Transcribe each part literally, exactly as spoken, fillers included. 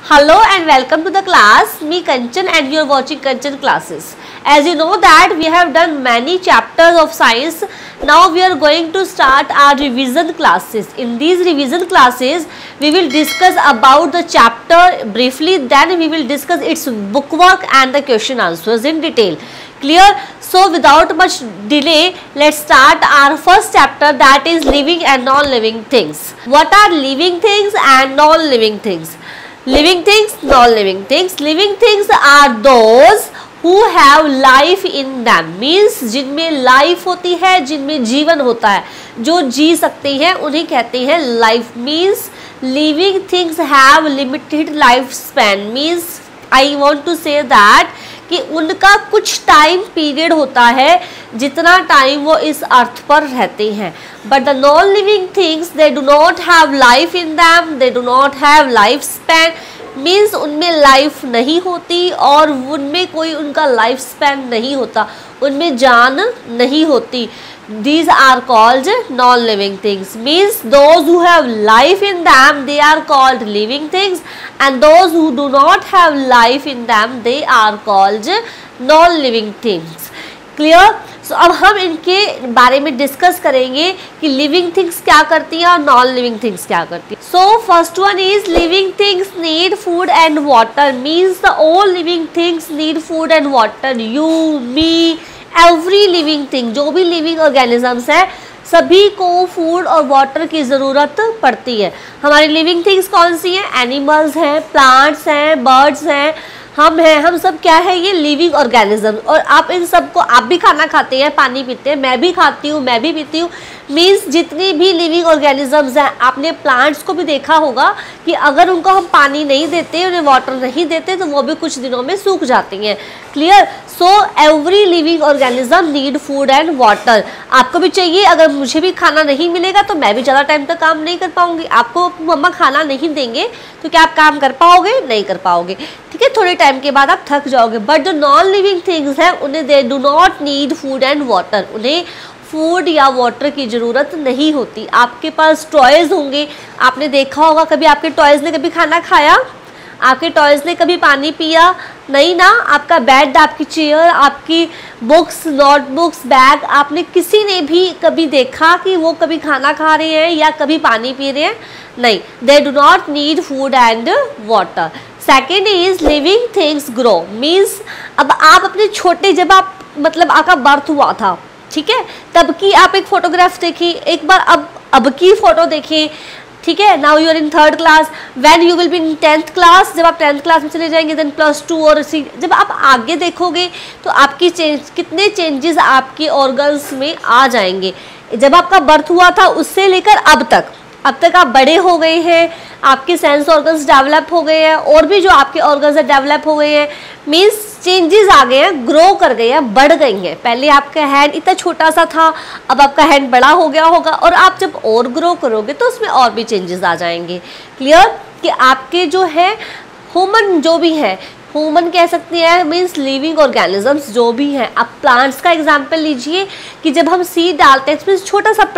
Hello and welcome to the class. Me Kanchan and you are watching Kanchan classes. As you know that we have done many chapters of science. Now we are going to start our revision classes. In these revision classes we will discuss about the chapter briefly, then we will discuss its bookwork and the question answers in detail. Clear? So without much delay, let's start our first chapter, that is living and non-living things. What are living things and non-living things? Living things, non-living things. Living things are those who have life in them, means जिनमें life होती है, जिनमें जीवन होता है, जो जी सकते हैं उन्हें कहते हैं life. Means living things have limited lifespan. Means I want to say that कि उनका कुछ टाइम पीरियड होता है जितना टाइम वो इस अर्थ पर रहते हैं. But the non living things they do not have life in them, they do not have life span. Means उनमें लाइफ नहीं होती और उनमें कोई उनका लाइफ स्पैन नहीं होता, उनमें जान नहीं होती. These are called non-living things. Means those who have life in them, they are called living things, and those who do not have life in them, they are called non-living things. Clear? So अब हम इनके बारे में discuss करेंगे कि living things क्या करती हैं और नॉन लिविंग थिंग्स क्या करती हैं. So first one is living things need food and water. Means the all living things need food and water. You, me, every living thing, जो भी लिविंग ऑर्गेनिजम्स है सभी को फूड और वाटर की ज़रूरत पड़ती है. हमारी लिविंग थिंग्स कौन सी हैं? एनिमल्स हैं, प्लांट्स हैं, बर्ड्स हैं, हम हैं. हम सब क्या है? ये लिविंग ऑर्गेनिज्म. और आप इन सब को, आप भी खाना खाते हैं, पानी पीते हैं, मैं भी खाती हूँ, मैं भी पीती हूँ. मीन्स जितनी भी लिविंग ऑर्गेनिजम्स हैं, आपने प्लांट्स को भी देखा होगा कि अगर उनको हम पानी नहीं देते, उन्हें वाटर नहीं देते, तो वो भी कुछ दिनों में सूख जाती हैं. Clear? So every living organism need food and water. आपको भी चाहिए. अगर मुझे भी खाना नहीं मिलेगा तो मैं भी ज़्यादा टाइम तक काम नहीं कर पाऊंगी. आपको मम्मा खाना नहीं देंगे तो क्या आप काम कर पाओगे? नहीं कर पाओगे. ठीक है, थोड़े टाइम के बाद आप थक जाओगे. बट जो नॉन लिविंग थिंग्स हैं उन्हें they do not need food and water. उन्हें फूड या वाटर की ज़रूरत नहीं होती. आपके पास टॉयज़ होंगे, आपने देखा होगा कभी आपके टॉयज़ ने कभी खाना खाया? आपके टॉयज़ ने कभी पानी पिया? नहीं ना. आपका बेड, आपकी चेयर, आपकी बुक्स, नोटबुक्स, बैग, आपने किसी ने भी कभी देखा कि वो कभी खाना खा रहे हैं या कभी पानी पी रहे हैं? नहीं. They do not need food and water. Second is living things grow. Means अब आप अपने छोटे, जब आप मतलब आपका बर्थ हुआ था, ठीक है, तब की आप एक फोटोग्राफ देखिए, एक बार अब अब की फ़ोटो देखिए. ठीक है, now you are in third class, when you will be in tenth class. जब आप टेंथ क्लास में चले जाएंगे, देन प्लस टू, और सी जब आप आगे देखोगे तो आपकी चेंज, कितने चेंजेस आपके ऑर्गन्स में आ जाएंगे. जब आपका बर्थ हुआ था उससे लेकर अब तक, अब तक आप बड़े हो गए हैं, आपके सेंस ऑर्गन्स डेवलप हो गए हैं, और भी जो आपके ऑर्गन्स हैं डेवलप हो गए हैं. मीन्स चेंजेस आ गए हैं, ग्रो कर गए हैं, बढ़ गई हैं. पहले आपका हैंड इतना छोटा सा था, अब आपका हैंड बड़ा हो गया होगा, और आप जब और ग्रो करोगे तो उसमें और भी चेंजेस आ जाएंगे. क्लियर? कि आपके जो है ह्यूमन, जो भी है ह्यूमन कह सकते हैं, मीन्स लिविंग ऑर्गेनिजम्स जो भी हैं. आप प्लांट्स का एग्जांपल लीजिए कि जब हम सीड डालते हैं इसमें छोटा सा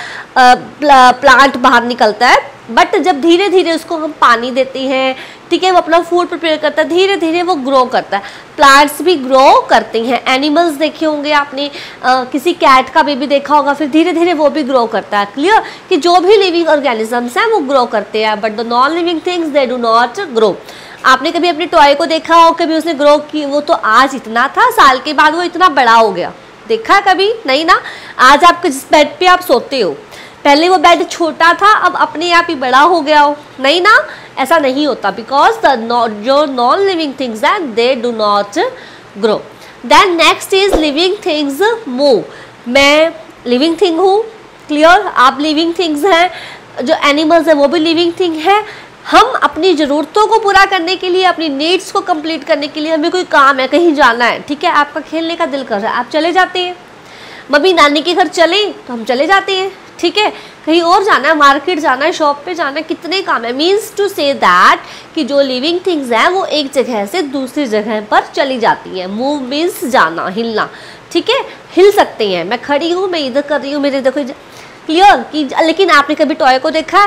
प्लांट बाहर निकलता है, बट जब धीरे धीरे उसको हम पानी देते हैं, ठीक है, वो अपना फूड प्रिपेयर करता है, धीरे धीरे वो ग्रो करता है. प्लांट्स भी ग्रो करते हैं. एनिमल्स देखे होंगे आपने, आ, किसी कैट का बेबी देखा होगा, फिर धीरे धीरे वो भी ग्रो करता है. क्लियर? कि जो भी लिविंग ऑर्गेनिजम्स हैं वो ग्रो करते हैं. But the non living things they do not grow. आपने कभी अपने टॉय को देखा हो, कभी उसने ग्रो की, वो तो आज इतना था, साल के बाद वो इतना बड़ा हो गया. देखा कभी? नहीं ना. आज आप जिस बेड पे आप सोते हो, पहले वो बेड छोटा था, अब अपने आप ही बड़ा हो गया हो. नहीं ना. ऐसा नहीं होता, बिकॉज द जो नॉन लिविंग थिंग्स हैं they do not grow. Then next is living things move. मैं लिविंग थिंग हूँ. क्लियर? आप लिविंग थिंग्स हैं. जो एनिमल्स हैं वो भी लिविंग थिंग है. हम अपनी ज़रूरतों को पूरा करने के लिए, अपनी नीड्स को कंप्लीट करने के लिए, हमें कोई काम है, कहीं जाना है, ठीक है, आपका खेलने का दिल कर रहा है, आप चले जाते हैं. मम्मी नानी के घर चले तो हम चले जाते हैं. ठीक है, कहीं और जाना है, मार्केट जाना है, शॉप पे जाना है, कितने काम है. मीन्स टू से दैट कि जो लिविंग थिंग्स हैं वो एक जगह से दूसरी जगह पर चली जाती हैं. मूव मीन्स जाना, हिलना. ठीक है, हिल सकते हैं. मैं खड़ी हूँ, मैं इधर कर रही हूँ, मेरे देखो. क्लियर? कि लेकिन आपने कभी टॉय को देखा है?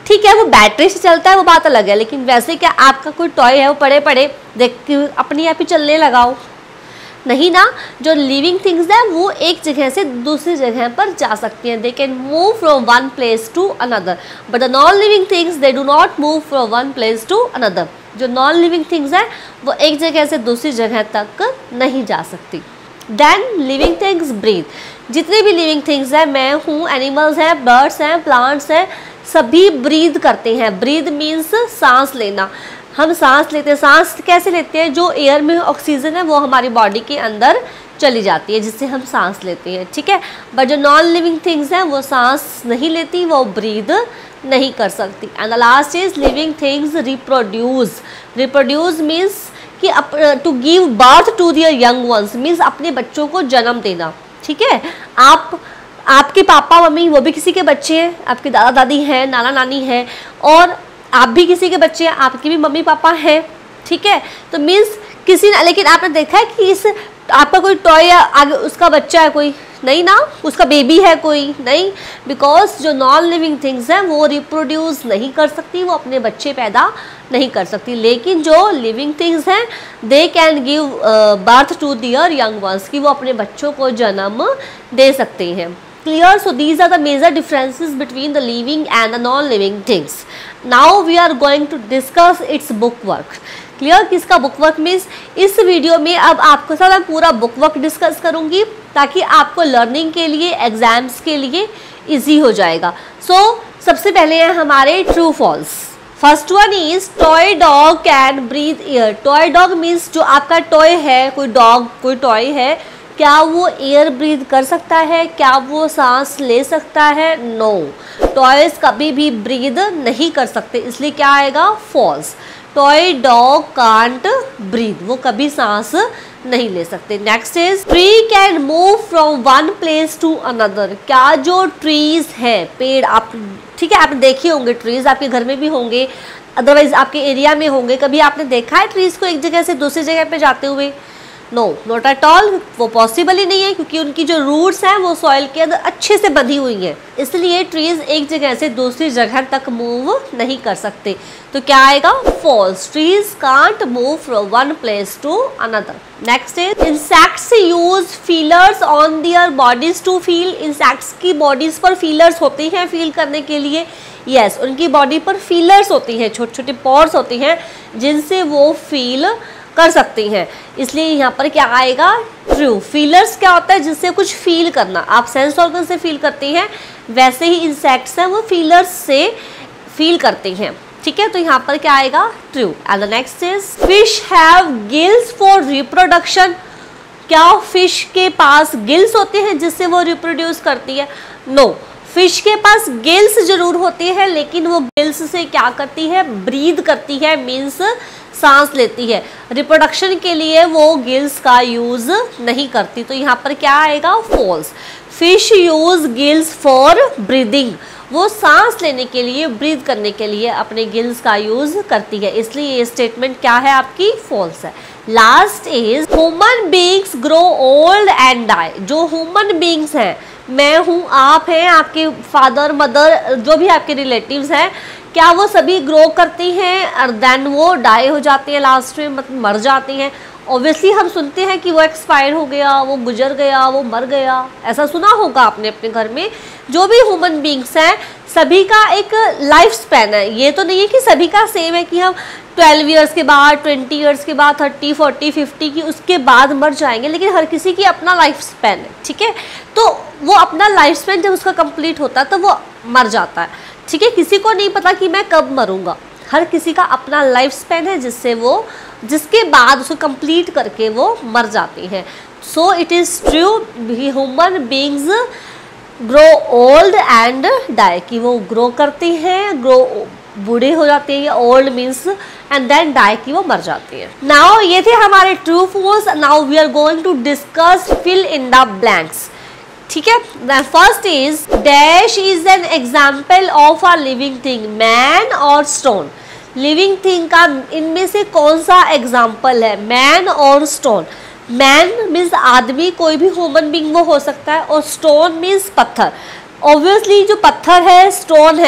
ठीक है वो बैटरी से चलता है वो बात अलग है, लेकिन वैसे क्या आपका कोई टॉय है वो पड़े पड़े देख के अपने आप ही चलने लगाओ, नहीं ना। जो लिविंग थिंग्स है वो एक जगह से दूसरी जगह पर जा सकती हैं, they can move from one place to another, but the non living things they do not move from one place to another. जो नॉन लिविंग थिंग्स है वो एक जगह से दूसरी जगह तक नहीं जा सकती। देन लिविंग थिंग्स ब्रीथ, जितने भी लिविंग थिंग्स हैं, मैं हूँ, एनिमल्स हैं, बर्ड्स हैं, प्लांट्स हैं, सभी ब्रीथ करते हैं। ब्रीथ मीन्स सांस लेना, हम सांस लेते हैं। सांस कैसे लेते हैं? जो एयर में ऑक्सीजन है वो हमारी बॉडी के अंदर चली जाती है जिससे हम सांस लेते हैं, ठीक है। बट जो नॉन लिविंग थिंग्स हैं वो सांस नहीं लेती, वो ब्रीथ नहीं कर सकती। And the last is living things reproduce. Reproduce means कि to give birth to their young ones, means अपने बच्चों को जन्म देना, ठीक है। आप आपके पापा मम्मी वो भी किसी के बच्चे हैं, आपके दादा दादी हैं, नाना नानी हैं, और आप भी किसी के बच्चे हैं, आपके भी मम्मी पापा हैं, ठीक है। तो मीन्स किसी ने, लेकिन आपने देखा है कि इस आपका कोई टॉय आगे उसका बच्चा है कोई? नहीं ना, उसका बेबी है कोई? नहीं, बिकॉज जो नॉन लिविंग थिंग्स हैं वो रिप्रोड्यूस नहीं कर सकती, वो अपने बच्चे पैदा नहीं कर सकती। लेकिन जो लिविंग थिंग्स हैं they can give birth to their young ones, कि वो अपने बच्चों को जन्म दे सकते हैं। Clear? So these are the major differences between the living and the non-living things. Now we are going to discuss its book work. Clear? किसका book work means? इस वीडियो में अब आपके साथ मैं पूरा book work डिस्कस करूंगी ताकि आपको लर्निंग के लिए, एग्जाम्स के लिए इजी हो जाएगा। सो so, सबसे पहले है हमारे true false. First one is toy dog can breathe air. Toy dog means जो आपका टॉय है, कोई डॉग कोई टॉय है, क्या वो एयर ब्रीथ कर सकता है? क्या वो सांस ले सकता है? नो, टॉयज कभी भी ब्रीथ नहीं कर सकते, इसलिए क्या आएगा? False. Toy dog can't breathe, वो कभी सांस नहीं ले सकते। Next is tree can move from one place to another. क्या जो ट्रीज है, पेड़, आप ठीक है आपने देखे होंगे ट्रीज, आपके घर में भी होंगे, अदरवाइज आपके एरिया में होंगे। कभी आपने देखा है ट्रीज को एक जगह से दूसरी जगह पे जाते हुए? नो, नॉट एट ऑल, वो पॉसिबल ही नहीं है, क्योंकि उनकी जो रूट्स हैं वो सॉइल के अंदर अच्छे से बंधी हुई हैं, इसलिए ट्रीज एक जगह से दूसरी जगह तक मूव नहीं कर सकते। तो क्या आएगा? False. Trees can't move from one place to another. Next is insects use feelers on their bodies to feel. Insects की बॉडीज पर फीलर्स होते हैं फील करने के लिए। यस yes, उनकी बॉडी पर फीलर्स होती हैं, छोटे छोटे पॉर्स होती हैं जिनसे वो फील कर सकती हैं, इसलिए यहाँ पर क्या आएगा? ट्रू। फीलर्स क्या होता है? जिससे कुछ फील करना। आप सेंस ऑर्गन से फील करते हैं, वैसे ही इंसेक्ट्स हैं वो फीलर्स से फील करते हैं, ठीक है। तो यहाँ पर क्या आएगा? True. And the next is fish have gills for reproduction. क्या फिश के पास गिल्स होते हैं जिससे वो रिप्रोड्यूस करती है? नो, फिश के पास गिल्स जरूर होती है, लेकिन वो गिल्स से क्या करती है? ब्रीथ करती है, मीन्स सांस लेती है। रिप्रोडक्शन के लिए वो गिल्स का यूज नहीं करती, तो यहाँ पर क्या आएगा? False. Fish use gills for breathing. वो सांस लेने के लिए, ब्रीथ करने के लिए अपने गिल्स का यूज करती है, इसलिए ये स्टेटमेंट क्या है आपकी? फॉल्स है। Last is human beings grow old and die. जो ह्यूमन बीइंग्स हैं, मैं हूँ, आप हैं, आपके फादर मदर जो भी आपके रिलेटिव्स हैं, क्या वो सभी ग्रो करती हैं और देन वो डाई हो जाती हैं, लास्ट में मतलब मर जाती हैं? ऑब्वियसली हम सुनते हैं कि वो एक्सपायर हो गया, वो गुजर गया, वो मर गया, ऐसा सुना होगा आपने अपने घर में। जो भी ह्यूमन बीइंग्स हैं सभी का एक लाइफ स्पैन है, ये तो नहीं है कि सभी का सेम है कि हम ट्वेल्व ईयर्स के बाद, ट्वेंटी ईयर्स के बाद, थर्टी फोर्टी फिफ्टी की उसके बाद मर जाएंगे, लेकिन हर किसी की अपना लाइफ स्पैन है, ठीक है। तो वो अपना लाइफ स्पैन जब उसका कंप्लीट होता है तो वो मर जाता है, ठीक है। किसी को नहीं पता कि मैं कब मरूंगा, हर किसी का अपना लाइफ स्पैन है जिससे वो जिसके बाद उसको कंप्लीट करके वो मर जाते हैं। So it is true, human beings grow old and die, कि वो ग्रो करती हैं, ग्रो बूढ़े हो जाते हैं, old means, and then die, की वो मर जाती है। नाउ ये थे हमारे true false. Now we are going to discuss fill in the blanks, ठीक है। First is dash is an example of a living thing, man और स्टोन। लिविंग थिंग का इनमें से कौन सा एग्जाम्पल है? मैन और स्टोन। मैन मीन्स आदमी, कोई भी ह्यूमन बीइंग वो हो सकता है, और स्टोन मीन्स पत्थर। ऑब्वियसली जो पत्थर है, स्टोन है,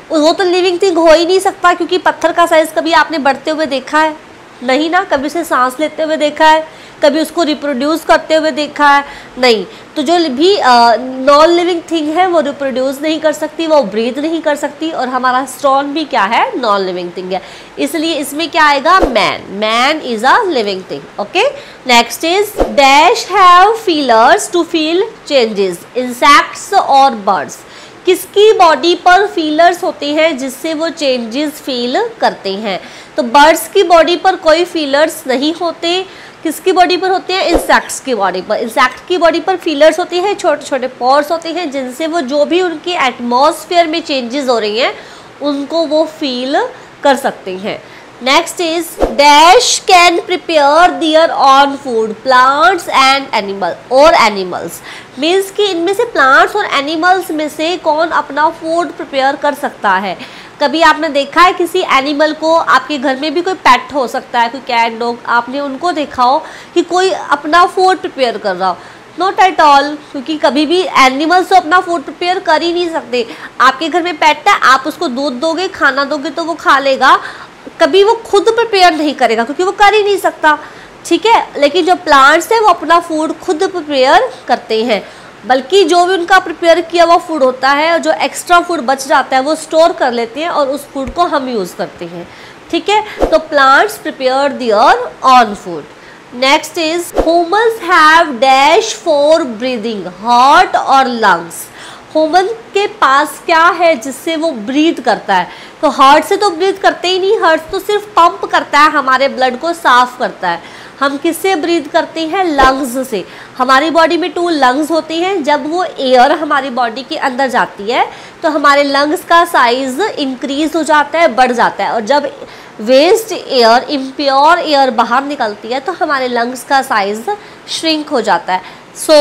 वो तो लिविंग थिंग हो ही नहीं सकता, क्योंकि पत्थर का साइज कभी आपने बढ़ते हुए देखा है नहीं ना, कभी उसे सांस लेते हुए देखा है, कभी उसको रिप्रोड्यूस करते हुए देखा है नहीं। तो जो भी नॉन लिविंग थिंग है वो रिप्रोड्यूस नहीं कर सकती, वो ब्रीथ नहीं कर सकती, और हमारा स्टोन भी क्या है, नॉन लिविंग थिंग है। इसलिए इसमें क्या आएगा, man. Man is a living thing. Okay, next is dash have feelers to feel changes, insects और बर्ड्स। किसकी बॉडी पर फीलर्स होते हैं जिससे वो चेंजेस फील करते हैं? तो बर्ड्स की बॉडी पर कोई फीलर्स नहीं होते। किसकी बॉडी पर होते हैं? इंसेक्ट्स की बॉडी पर। इंसेक्ट की बॉडी पर फीलर्स होते हैं, छोटे छोटे पोर्स होते हैं जिनसे वो जो भी उनके एटमॉस्फेयर में चेंजेस हो रही हैं उनको वो फील कर सकते हैं। Next is dash can prepare their own food, plants and animal और एनिमल्स। मीन्स कि इनमें से प्लांट्स और एनिमल्स में से कौन अपना फूड प्रिपेयर कर सकता है? कभी आपने देखा है किसी एनिमल को? आपके घर में भी कोई पेट हो सकता है, कोई कैट डॉग, आपने उनको देखा हो कि कोई अपना फूड प्रिपेयर कर रहा हो? नॉट एट ऑल, क्योंकि कभी भी एनिमल्स तो अपना फूड प्रिपेयर कर ही नहीं सकते। आपके घर में पेट है, आप उसको दूध दोगे, खाना दोगे तो वो खा लेगा, कभी वो खुद प्रिपेयर नहीं करेगा क्योंकि वो कर ही नहीं सकता, ठीक है। लेकिन जो प्लांट्स है वो अपना फूड खुद प्रिपेयर करते हैं, बल्कि जो भी उनका प्रिपेयर किया हुआ फूड होता है और जो एक्स्ट्रा फूड बच जाता है वो स्टोर कर लेते हैं और उस फूड को हम यूज़ करते हैं, ठीक है। तो plants prepare their own food. Next is humans have dash for breathing, heart और लंग्स। ह्यूमन के पास क्या है जिससे वो ब्रीथ करता है? तो हार्ट से तो ब्रीथ करते ही नहीं, हार्ट तो सिर्फ पंप करता है, हमारे ब्लड को साफ करता है। हम किससे ब्रीथ करते हैं? लंग्स से। हमारी बॉडी में टू लंग्स होते हैं, जब वो एयर हमारी बॉडी के अंदर जाती है तो हमारे लंग्स का साइज इंक्रीज हो जाता है, बढ़ जाता है, और जब वेस्ट एयर, इम्प्योर एयर बाहर निकलती है तो हमारे लंग्स का साइज श्रिंक हो जाता है। So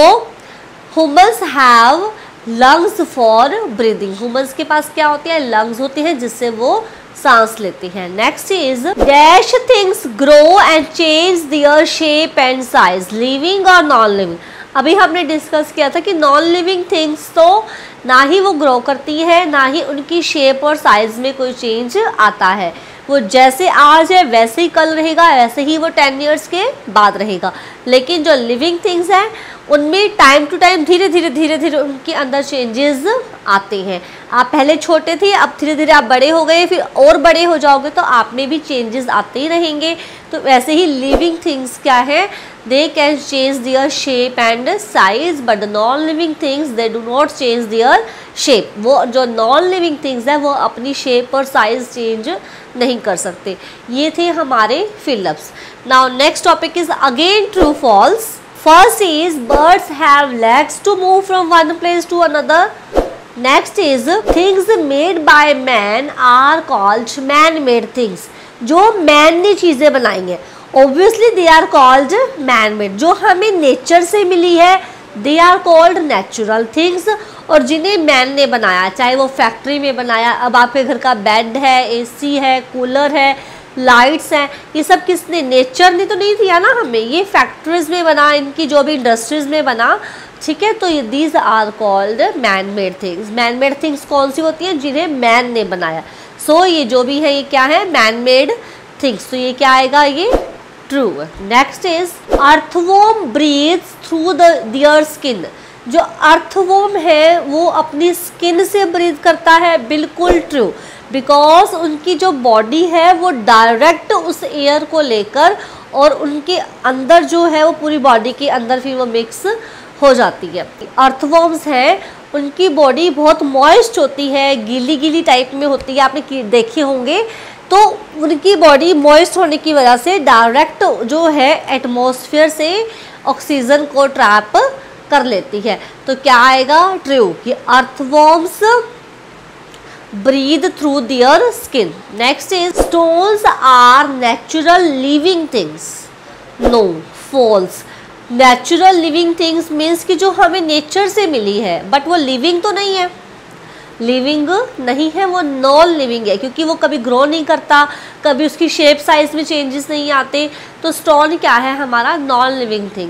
humans have lungs for breathing. Humans के पास क्या होते हैं? लंग्स होते हैं जिससे वो सांस लेते हैं। Next is dash things grow and change their shape and size, living और नॉन लिविंग। अभी हमने डिस्कस किया था कि नॉन लिविंग थिंग्स तो ना ही वो ग्रो करती है, ना ही उनकी शेप और साइज में कोई चेंज आता है। वो जैसे आज है वैसे ही कल रहेगा, वैसे ही वो टेन ईयर्स के बाद रहेगा। लेकिन जो लिविंग थिंग्स हैं उनमें टाइम टू टाइम धीरे धीरे धीरे धीरे उनके अंदर चेंजेस आते हैं। आप पहले छोटे थे, अब धीरे धीरे आप बड़े हो गए, फिर और बड़े हो जाओगे तो आप में भी चेंजेस आते ही रहेंगे। तो वैसे ही लिविंग थिंग्स क्या है? They can change their shape and size, but the non living things they do not change their shape. वो जो नॉन लिविंग थिंग्स है वो अपनी शेप और साइज चेंज नहीं कर सकते। ये थे हमारे fill ups. Now next topic is again true false. First is birds have legs to move from one place to another. Next is things made by man are called man-made things. जो man ने चीज़ें बनाई हैं obviously they are called man-made. जो हमें nature से मिली है they are called natural things. और जिन्हें मैन ने बनाया, चाहे वो फैक्ट्री में बनाया, अब आपके घर का बेड है, एसी है, कूलर है, लाइट्स हैं, ये सब किसने? नेचर ने तो नहीं दिया ना हमें, ये फैक्ट्रीज में बना, इनकी जो भी इंडस्ट्रीज में बना, ठीक है। तो ये these are called man made things. Man made things कौन सी होती हैं? जिन्हें मैन ने बनाया। सो so, ये जो भी है ये क्या है? Man made things. तो ये क्या आएगा? ये true. Next is earthworm breathes through the their skin. जो अर्थवॉर्म है वो अपनी स्किन से ब्रीथ करता है, बिल्कुल ट्रू, बिकॉज उनकी जो बॉडी है वो डायरेक्ट उस एयर को लेकर और उनके अंदर जो है वो पूरी बॉडी के अंदर फिर वो मिक्स हो जाती है। अर्थवॉर्म्स हैं, उनकी बॉडी बहुत मॉइस्ट होती है, गीली गीली टाइप में होती है, आपने देखे होंगे। तो उनकी बॉडी मॉइस्ट होने की वजह से डायरेक्ट जो है एटमॉस्फेयर से ऑक्सीजन को ट्रैप कर लेती है। तो क्या आएगा? ट्रू, कि earthworms breathe through their skin. Next is stones are natural living things. No, false. Natural living things means कि जो हमें नेचर से मिली है, बट वो लिविंग तो नहीं है, लिविंग नहीं है, वो नॉन लिविंग है, क्योंकि वो कभी ग्रो नहीं करता, कभी उसकी शेप साइज में चेंजेस नहीं आते। तो स्टोन क्या है? हमारा नॉन लिविंग थिंग है।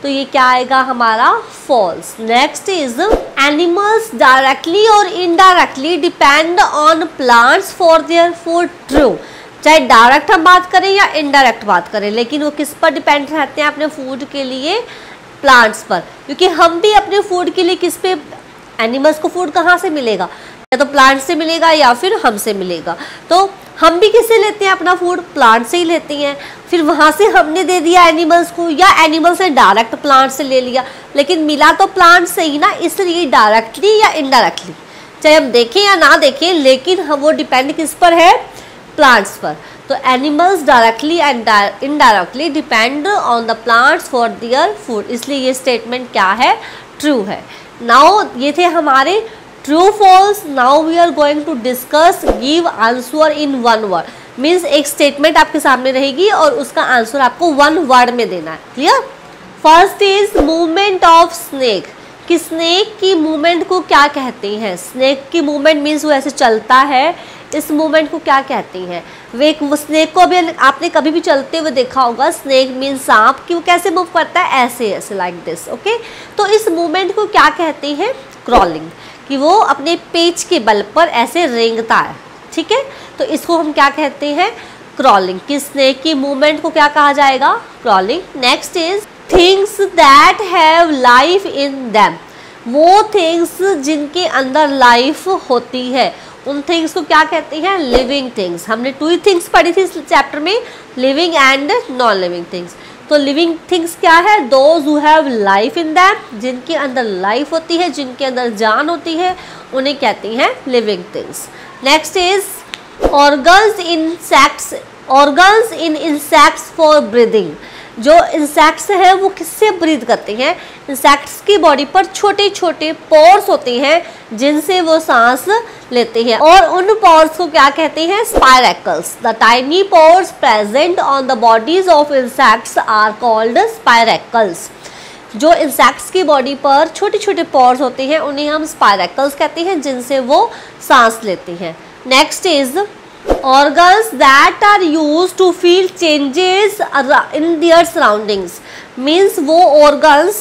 तो ये क्या आएगा हमारा false. Next is animals directly और indirectly depend on plants for their food. True, चाहे डायरेक्ट हम बात करें या इनडायरेक्ट बात करें, लेकिन वो किस पर डिपेंड रहते हैं अपने फूड के लिए? प्लांट्स पर, क्योंकि हम भी अपने फूड के लिए किस पे, एनिमल्स को फूड कहाँ से मिलेगा? या तो प्लांट से मिलेगा या फिर हमसे मिलेगा। तो हम भी किससे लेते हैं अपना फूड? प्लांट से ही लेते हैं। फिर वहाँ से हमने दे दिया एनिमल्स को, या एनिमल से डायरेक्ट प्लांट से ले लिया, लेकिन मिला तो प्लांट से ही ना, इसलिए डायरेक्टली या इनडायरेक्टली, चाहे हम देखें या ना देखें, लेकिन हम वो डिपेंड किस पर है? प्लांट्स पर। तो animals directly and indirectly depend on the plants for their food, इसलिए ये स्टेटमेंट क्या है? ट्रू है। नाउ ये थे हमारे true false. Now we are going to discuss give answer in one word, means एक स्टेटमेंट आपके सामने रहेगी और उसका आंसर आपको वन वर्ड में देना है। Clear? First is movement of snake, कि स्नेक की मूवमेंट को क्या कहते हैं? स्नेक की मूवमेंट मीन्स वो ऐसे चलता है, इस मूवमेंट को क्या कहते हैं? वे स्नेक को अभी आपने कभी भी चलते हुए देखा होगा। स्नेक मीन्स सांप, कि वो कैसे मूव करता है? ऐसे ऐसे, लाइक दिस। ओके, तो इस मूवमेंट को क्या कहते हैं? क्रॉलिंग, कि वो अपने पेच के बल पर ऐसे रेंगता है। ठीक है, तो इसको हम क्या कहते हैं? क्रॉलिंग। कि स्नेक की मूवमेंट को क्या कहा जाएगा? Crawling. Next is things that have life in them, वो थिंग्स जिनके अंदर लाइफ होती है, उन थिंग्स को क्या कहते हैं? Living things. हमने टू ही थिंग्स पढ़ी थी इस चैप्टर में, living and non living things. तो लिविंग थिंग्स क्या है? Those who have life in them, जिनके अंदर लाइफ होती है, जिनके अंदर जान होती है, उन्हें कहती हैं living things. Next is organs in insects, organs in insects for breathing, जो इंसेक्ट्स हैं वो किससे ब्रीथ करते हैं? इंसेक्ट्स की बॉडी पर छोटे छोटे पोर्स होते हैं जिनसे वो सांस लेते हैं, और उन पोर्स को क्या कहते हैं? Spiracles. The tiny pores present on the bodies of insects are called spiracles. जो इंसेक्ट्स की बॉडी पर छोटे छोटे पोर्स होते हैं उन्हें हम स्पायरेकल्स कहते हैं, जिनसे वो सांस लेते हैं। Next is organs that are used to feel changes in their surroundings, means वो organs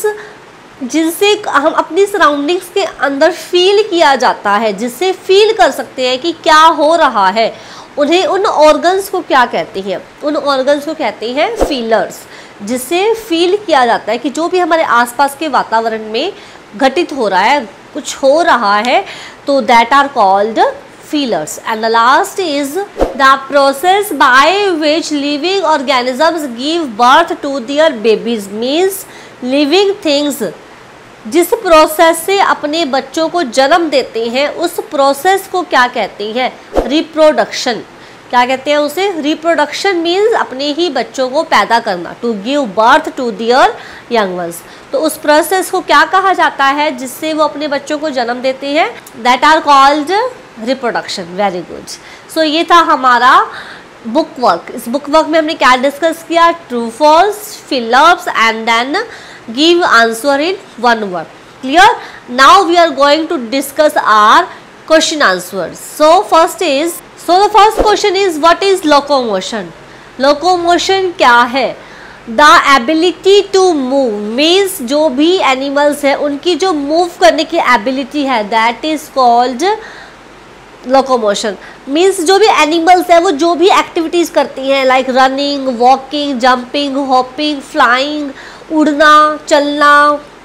जिनसे हम अपनी सराउंडिंग्स के अंदर फील किया जाता है, जिससे फील कर सकते हैं कि क्या हो रहा है, उन्हें उन ऑर्गन्स को क्या कहते हैं? उन ऑर्गन्स को कहते हैं फीलर्स, जिससे फील किया जाता है कि जो भी हमारे आसपास के वातावरण में घटित हो रहा है, कुछ हो रहा है, तो that are called feelers. And the last is the process by which living organisms give birth to their babies, means living things जिस प्रोसेस से अपने बच्चों को जन्म देते हैं, उस प्रोसेस को क्या कहते हैं? रिप्रोडक्शन। क्या कहते हैं उसे? रिप्रोडक्शन मीन्स अपने ही बच्चों को पैदा करना, to give birth to their young ones. तो उस प्रोसेस को क्या कहा जाता है जिससे वो अपने बच्चों को जन्म देते हैं? That are called reproduction. Very good. So ये था हमारा बुक वर्क। इस बुक वर्क में हमने क्या डिस्कस किया? True false, fill ups and then give answer in one word. Clear? Now we are going to discuss our question answer. So first is so the first question is what is locomotion? Locomotion क्या है? The ability to move, means जो भी animals है उनकी जो move करने की ability है, that is called locomotion. Means जो भी एनिमल्स है वो जो भी एक्टिविटीज़ करती हैं, like running, walking, jumping, hopping, flying, उड़ना, चलना,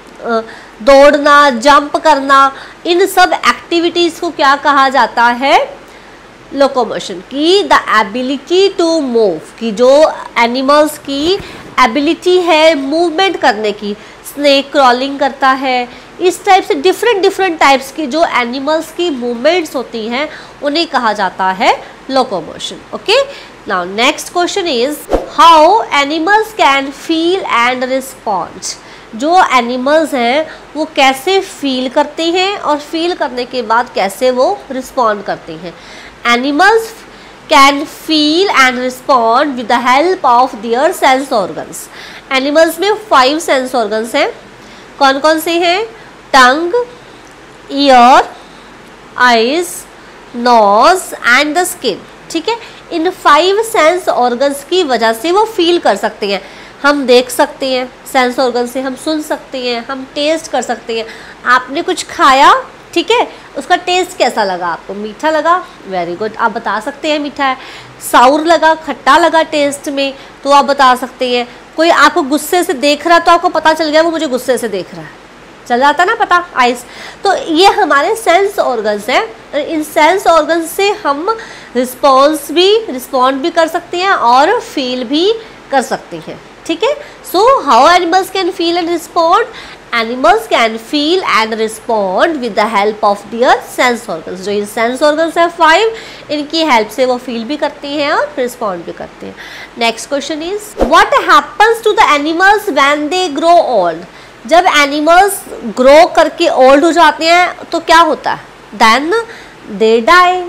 दौड़ना, जंप करना, इन सब एक्टिविटीज़ को क्या कहा जाता है? लोकोमोशन। की द एबिलिटी टू मूव, की जो एनिमल्स की एबिलिटी है मूवमेंट करने की, स्नेक क्रॉलिंग करता है, इस टाइप से डिफरेंट डिफरेंट टाइप्स की जो एनिमल्स की मूवमेंट्स होती हैं उन्हें कहा जाता है locomotion. Okay, now next question is how animals can feel and respond. जो एनिमल्स हैं वो कैसे फील करते हैं और फील करने के बाद कैसे वो रिस्पॉन्ड करते हैं? Animals can feel and respond with the help of their sense organs. Animals में फाइव सेंस ऑर्गन्स हैं। कौन कौन से हैं? Tongue, ear, eyes, nose and the skin. ठीक है, इन फाइव सेंस ऑर्गन्स की वजह से वो फील कर सकते हैं। हम देख सकते हैं, सेंस ऑर्गन से हम सुन सकते हैं, हम टेस्ट कर सकते हैं। आपने कुछ खाया, ठीक है, उसका टेस्ट कैसा लगा आपको? मीठा लगा, वेरी गुड, आप बता सकते हैं मीठा है। साउर लगा, खट्टा लगा टेस्ट में, तो आप बता सकते हैं। कोई आपको गुस्से से देख रहा तो आपको पता चल गया वो मुझे गुस्से से देख रहा है, चल जाता ना पता, आइस। तो ये हमारे सेंस ऑर्गन्स हैं। इन सेंस ऑर्गन्स से हम रिस्पॉन्स भी रिस्पॉन्ड भी कर सकते हैं और फील भी कर सकते हैं, ठीक है। So how animals can feel and respond? Animals can feel and respond with the help of their sense organs. जो ये सेंस ऑर्गन्स है फाइव, इनकी हेल्प से वो फील भी करती हैं और रिस्पॉन्ड भी करते हैं। Next question is what happens to the animals when they grow old? जब एनिमल्स ग्रो करके ओल्ड हो जाते हैं तो क्या होता है? देन दे डाई,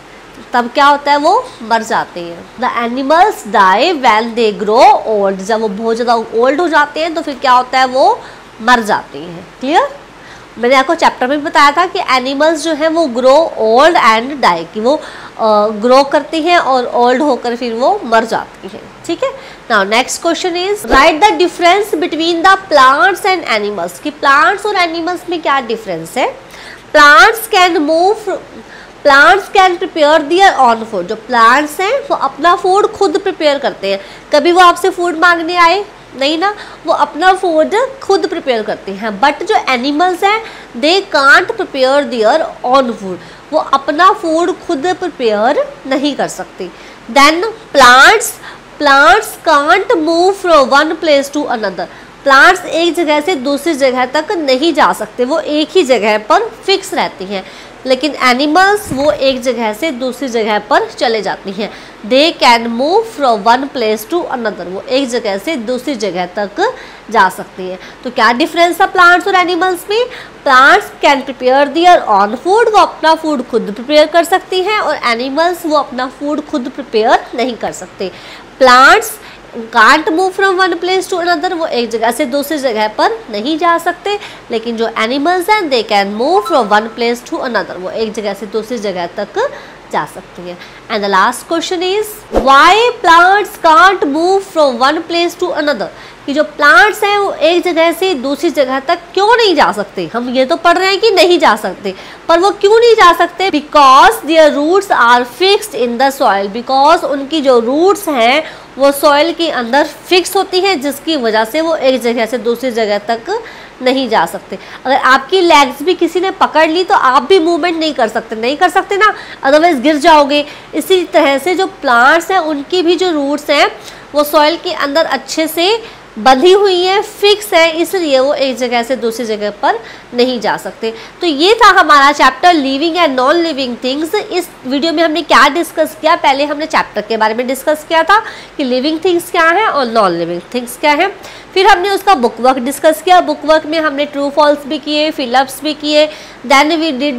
तब क्या होता है? वो मर जाते हैं। The animals die when they grow old. जब वो बहुत ज़्यादा ओल्ड हो जाते हैं तो फिर क्या होता है? वो मर जाती हैं। क्लियर? मैंने आपको चैप्टर में बताया था कि एनिमल्स जो है वो ग्रो ओल्ड एंड डाई, कि वो ग्रो uh, करती हैं और ओल्ड होकर फिर वो मर जाती हैं, ठीक है। Now next question is write the difference between the plants and animals. कि प्लांट्स और एनिमल्स में क्या डिफरेंस है? Plants can move plants can prepare their own food. जो प्लांट्स हैं वो अपना फूड खुद प्रिपेयर करते हैं। कभी वो आपसे फूड मांगने आए नहीं ना, वो अपना फूड खुद प्रिपेयर करते हैं। बट जो एनिमल्स हैं they can't prepare their own food, वो अपना फूड खुद प्रिपेयर नहीं कर सकते। Then plants plants can't move from one place to another. Plants एक जगह से दूसरी जगह तक नहीं जा सकते, वो एक ही जगह पर फिक्स रहती हैं। लेकिन एनिमल्स वो एक जगह से दूसरी जगह पर चले जाती हैं। They can move from one place to another, वो एक जगह से दूसरी जगह तक जा सकती हैं। तो क्या डिफरेंस है प्लांट्स और एनिमल्स में? Plants can prepare their own food, वो अपना फूड खुद प्रिपेयर कर सकती हैं, और एनिमल्स वो अपना फूड खुद प्रिपेयर नहीं कर सकते। Plants can't move from one place to another, वो एक जगह से दूसरी जगह पर नहीं जा सकते। लेकिन जो एनिमल्स हैं they can move from one place to another, वो एक जगह से दूसरी जगह तक जा सकती हैं। And the last question is why plants can't move from one place to another. कि जो प्लांट्स हैं वो एक जगह से दूसरी जगह तक क्यों नहीं जा सकते? हम ये तो पढ़ रहे हैं कि नहीं जा सकते, पर वो क्यों नहीं जा सकते? Because their roots are fixed in the soil. Because उनकी जो रूट्स हैं वो सॉइल के अंदर फिक्स होती हैं, जिसकी वजह से वो एक जगह से दूसरी जगह तक नहीं जा सकते। अगर आपकी लेग्स भी किसी ने पकड़ ली तो आप भी मूवमेंट नहीं कर सकते, नहीं कर सकते ना, अदरवाइज गिर जाओगे। इसी तरह से जो प्लांट्स हैं उनकी भी जो रूट्स हैं वो सॉइल के अंदर अच्छे से बंधी हुई है, फिक्स है, इसलिए वो एक जगह से दूसरी जगह पर नहीं जा सकते। तो ये था हमारा chapter living and non living things. इस वीडियो में हमने क्या डिस्कस किया? पहले हमने चैप्टर के बारे में डिस्कस किया था कि लिविंग थिंग्स क्या हैं और नॉन लिविंग थिंग्स क्या हैं। फिर हमने उसका बुक वर्क डिस्कस किया। बुक वर्क में हमने ट्रू फॉल्स भी किए, फिलअप्स भी किए। Then we did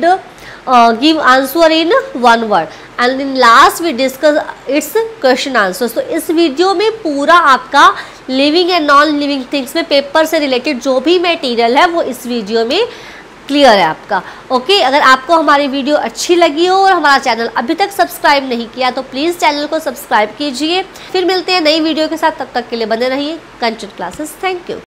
give answer in one word and in last we discuss its question answers. तो इस वीडियो में पूरा आपका living and non living things में पेपर से रिलेटेड जो भी मटेरियल है वो इस वीडियो में क्लियर है आपका। Okay okay? अगर आपको हमारी वीडियो अच्छी लगी हो और हमारा चैनल अभी तक सब्सक्राइब नहीं किया तो प्लीज़ चैनल को सब्सक्राइब कीजिए। फिर मिलते हैं नई वीडियो के साथ, तब तक के लिए बने रहिए कंचन क्लासेस। Thank you.